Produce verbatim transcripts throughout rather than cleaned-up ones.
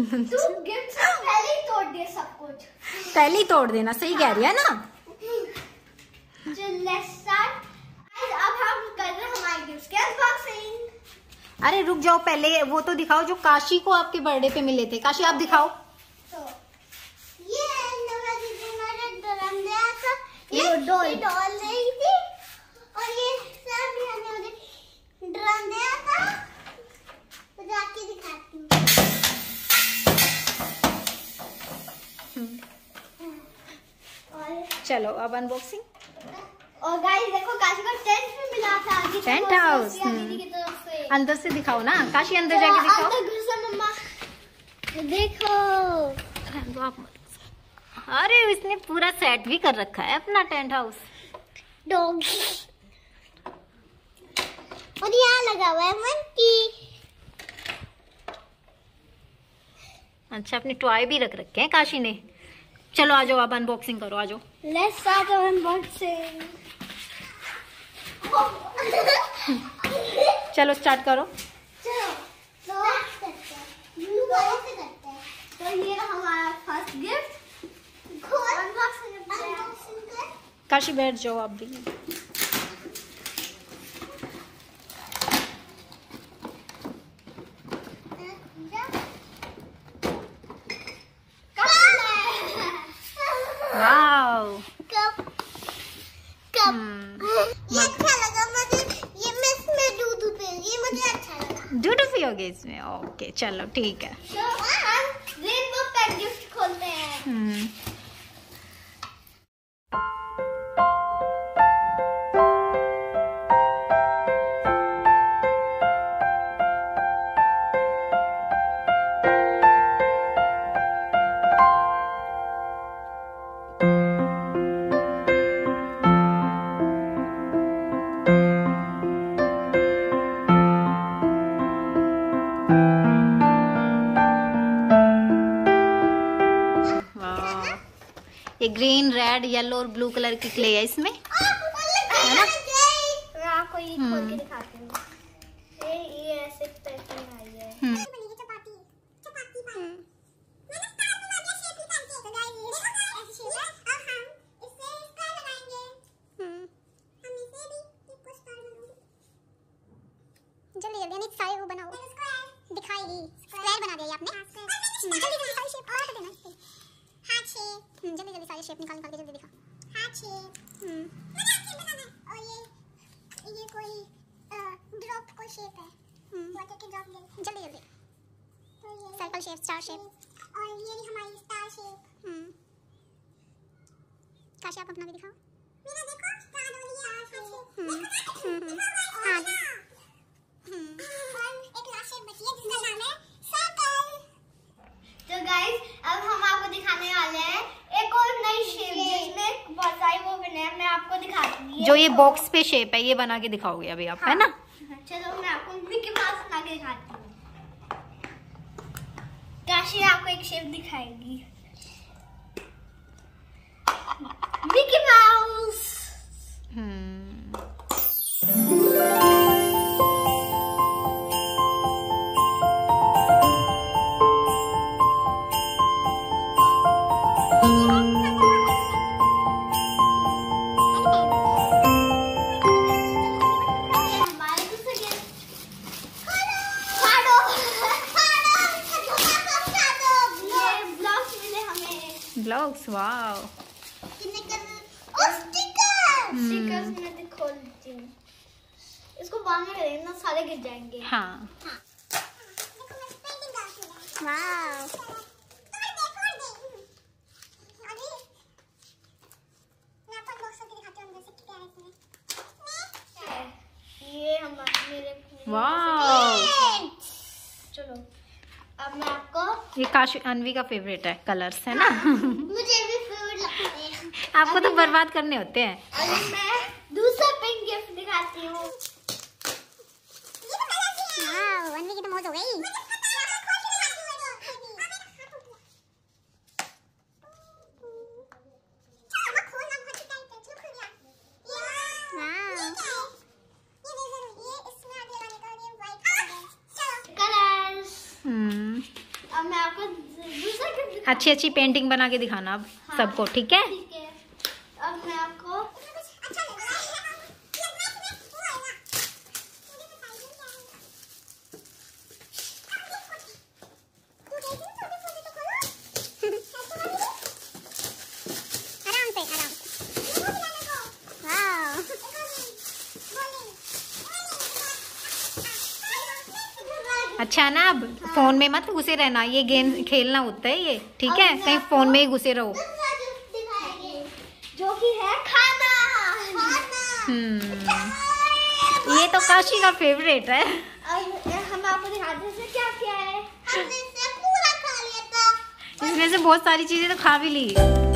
तू गिफ्ट पहले ही तोड़ दिया सब कुछ। पहले ही तोड़ देना, सही कह रही है ना। Let's start. अब हम कर रहे हैं हमारे गिफ्ट के अनबॉक्सिंग। अरे रुक जाओ, पहले वो तो दिखाओ जो काशी को आपके बर्थडे पे मिले थे। काशी आप दिखाओ। तो ये नवा दीदी ने ड्रम दिया था, ये डॉल डॉल रही थी, और ये सब मैंने मुझे ड्रम दिया था। तो जाके दिखाती हूँ। चलो अब अनबॉक्सिंग। और गाइस देखो, काशी को टेंट भी मिला था। टेंट हाउस दीदी की तरफ से। अंदर से दिखाओ ना काशी, अंदर जाके दिखाओ। अंदर घुसा मम्मा, देखो। अरे इसने पूरा सेट भी कर रखा है अपना टेंट हाउस। डॉग और यहाँ लगा हुआ है मंकी। अच्छा, अपने टॉय भी रख रखे हैं काशी ने। चलो आ जाओ, आप अनबॉक्सिंग करो, आ जाओ। Let's start unboxing. चलो स्टार्ट करो। चलो तो करते हैं। तो ये हमारा फर्स्ट गिफ्ट अनबॉक्सिंग कर। काशी बैठ जाओ आप भी। वाओ, कप कप ये अच्छा लगा मुझे। ये मैं इसमें दूध पीऊंगी, ये मुझे अच्छा लगा। दूध पियोगे इसमें? ओके चलो ठीक है। तो हम रेनबो का गिफ्ट खोलते हैं। हम्म ये ग्रीन, रेड, येलो और ब्लू कलर की क्ले है इसमें, है ना? मैं आपको ये खोल के दिखाती हूँ। ये ये ऐसे पैकिंग आई है। हम्म चपाती चपाती मैंने स्टार बना दिया शेप निकाल के। तो गाइस ये देखो ऐसे शेप है, और हम इससे स्टार लगाएंगे। हम इसे भी एक स्टार बनाएंगे। जल्दी जल्दी नहीं सारे वो बनाओ। दिखाएगी स्क्वायर बना दिया आपने। जल्दी जल्दी सारी शेप और देना इससे। Heart shape. जल्दी जल्दी सारी शेप निकाल निकाल के जल्दी दिखा। Heart shape. हम्म मैंने हार्ट शेप बनाना है। और ये ये कोई ड्रॉप कोई शेप है। वाटर की ड्रॉप जल्दी जल्दी। तो ये सर्कल शेप, स्टार शेप, और ये हमारी स्टार शेप। हम्म काशी आप अपना भी दिखाओ। मेरा देखो स्टार और ये हार्ट शेप। हम्म हां हम्म और एक लास्ट शेप बची है जिसका नाम है सर्कल। तो गाइस अब हम आपको दिखाने वाले हैं एक और नई शेप जिसमें बहुत सारी वो बने हैं। मैं आपको दिखाती हूँ। जो ये बॉक्स पे शेप है ये बना के दिखाओगे अभी आप, हाँ। है ना? चलो मैं आपको मिकी माउस बना के दिखाती हूँ। काशी आपको एक शेप दिखाएगी। Mickey Mouse. हम्म ब्लॉक्स। वाओ, कितने कलर और स्टिकर। स्टिकर्स मैं खोल देती हूँ। इसको बांध के रखना, सारे गिर जाएंगे। हाँ हाँ। देखो मैं पेंटिंग डाल रही हूँ। वाओ। ये हमारे मेरे वाओ। चलो अब मैं आपको, ये काशी अनवी का फेवरेट है कलर्स, है ना? मुझे भी फेवरेट लगते हैं। आपको तो बर्बाद करने होते हैं। और मैं दूसरा पिंक गिफ्ट दिखाती हूँ। वाओ, अनवी की तो मौज हो गई। अब मैं आपको अच्छी अच्छी पेंटिंग बना के दिखाना अब हाँ, सबको, ठीक है? ठीक है। अब मैं आपको अच्छा लग रहा है। आराम से आराम से। अच्छा ना, अब फोन में मत घुसे रहना, ये गेम खेलना होता है ये, ठीक है? कहीं फोन में ही घुसे रहो। जो कि है खाना। हम्म, ये तो काशी का फेवरेट है। अब हम आपको दिखाते हैं क्या क्या है। हमने इसे पूरा खा लिया था। इसमें से बहुत सारी चीजें तो खा भी ली।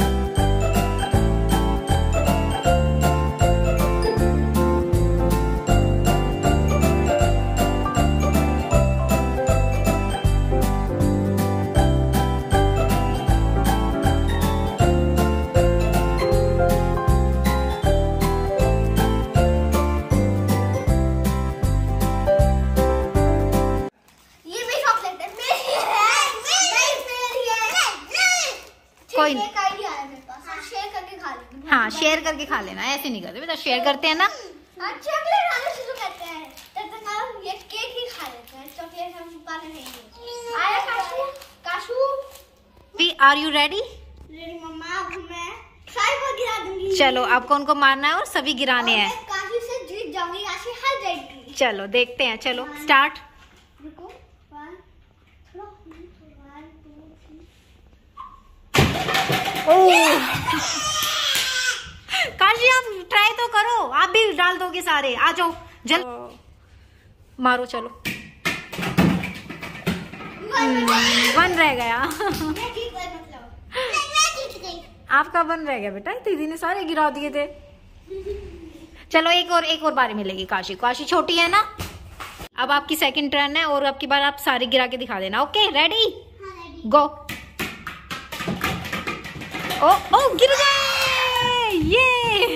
कोई नहीं, शेयर करके खा लेंगे। हाँ शेयर करके खा लेना, ऐसे नहीं करते बेटा, शेयर करते हैं ना। चॉकलेट खाना शुरू करते हैं, तब तक हम ये केक ही खा लेते हैं। चॉकलेट हम पाने नहीं। आया Kashu, Kashu we are you ready? Ready मम्मा। अब मैं सारे को गिरा दूंगी। चलो, अब कौन को मारना है और सभी गिराने हैं। काशू से जीत जाऊंगी, काशू हार जाएगी। चलो देखते हैं, चलो स्टार्ट। रुको, वन, थोड़ा, वन, टू, थ्री। काशी आप ट्राई तो करो, आप भी डाल दोगे सारे। आ जाओ जल मारो, चलो। वन रह गया। मैं जीत गई, मतलब मैं जीत गई। आपका वन रह गया बेटा, दीदी ने सारे गिरा दिए थे। चलो एक और एक और बारी मिलेगी काशी को, काशी छोटी है ना। अब आपकी सेकंड टर्न है और अब की बार आप सारे गिरा के दिखा देना। ओके रेडी गो। ओ ओ गिर गए ये।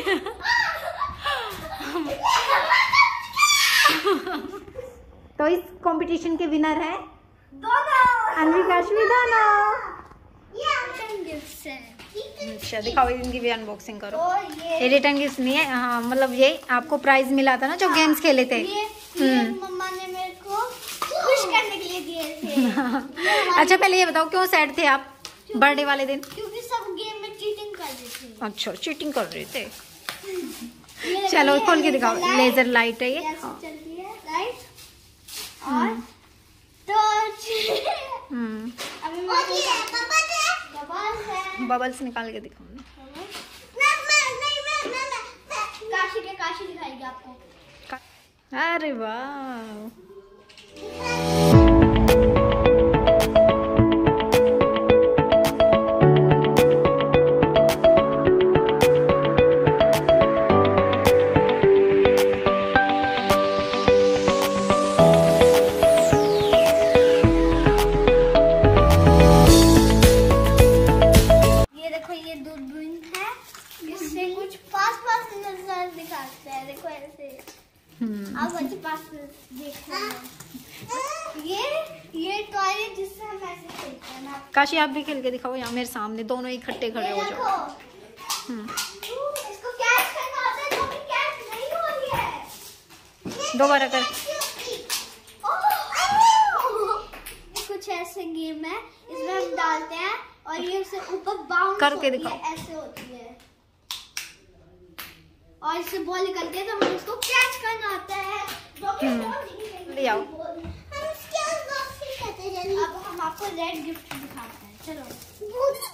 तो इस कंपटीशन के विनर है दोनों अनवी काशवी दोनों। ये रिटर्न गिफ्ट्स हैं। अच्छा दिखाओ, इनकी भी अनबॉक्सिंग करो। और ये ये रिटर्न गिफ्ट नहीं है, हाँ मतलब ये आपको प्राइज मिला था ना जो गेम्स खेले थे। ये, ये मम्मा ने मेरे को खुश करने के लिए दिए थे। अच्छा पहले ये बताओ क्यों सैड थे आप बर्थडे वाले दिन? क्योंकि सब गेम में चीटिंग कर रहे थे। अच्छा चीटिंग कर रहे थे। ये चलो ये खोल के लेजर दिखाओ, लाइट लेजर लाइट है ये। ऐसे हाँ। चलती है लाइट और टॉर्च। हम्म, अभी मैं बबल्स है, बबल्स है। बबल्स निकाल के दिखाओ ना। मैं मैं नहीं मैं मैं मैं काशी के काशी दिखाएगी आपको। अरे वाह, देखो ऐसे आप अच्छे पास देख रहे हैं। ये ये टॉय है जिससे हम ऐसे खेलते हैं ना। काशी आप भी खेल के दिखाओ यहाँ मेरे सामने, दोनों इकट्ठे खड़े हो जाओ। हम्म, इसको कैच करना होता है जो कि कैच नहीं हो रही है। दोबारा कर। कुछ ऐसे गेम है, इसमें हम डालते हैं और ये उसे ऊपर बाउंस करके होती दिखाओ। है, ऐसे होती है और इससे बॉल निकलती है तो हमें उसको कैच करना होता है। ले आओ। अब हम आपको रेड गिफ्ट दिखाते हैं, चलो।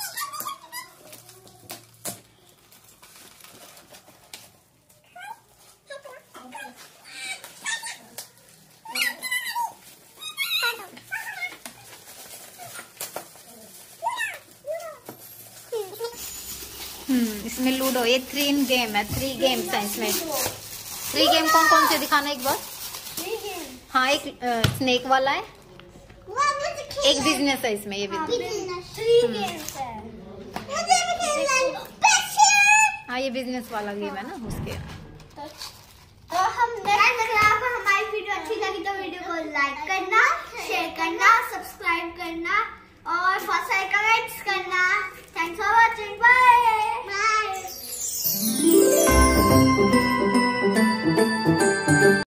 हम्म, इसमें लूडो, ये थ्री गेम है, थ्री गेम्स है इसमें। थ्री गेम कौन कौन से दिखाना एक बार? हाँ, एक स्नेक वाला है, एक बिजनेस है इसमें, ये बिजनेस। हाँ ये बिजनेस वाला गेम है ना उसके। तो हम अगर आपको हमारी वीडियो अच्छी लगी तो वीडियो को लाइक करना, शेयर करना, सब्सक्राइब करना और फर्स्ट कमेंट्स करना। Thanks for watching, bye bye.